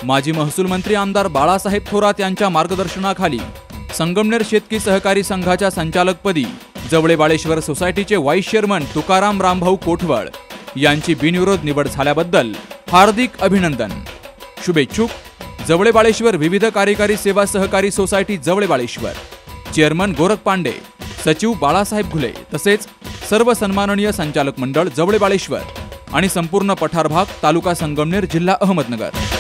माजी महसूल मंत्री आमदार बाळासाहेब थोरात यांच्या मार्गदर्शनाखाली संगमनेर शेतकी सहकारी संघाच्या संचालकपदी जवळेबाळेश्वर सोसायटीचे व्हाईस चेअरमन तुकाराम रामभाऊ कोठवळ यांची बिनविरोध निवड झाल्याबद्दल हार्दिक अभिनंदन। शुभेच्छुक जवळेबाळेश्वर विविध कार्यकारी सेवा सहकारी सोसायटी जवळेबाळेश्वर, चेअरमन गोरख पांडे, सचिव बाळासाहेब घुले तसेच सर्व सन्माननीय संचालक मंडळ जवळेबाळेश्वर आणि संपूर्ण पठार भाग, तालुका संगमनेर, जिल्हा अहमदनगर।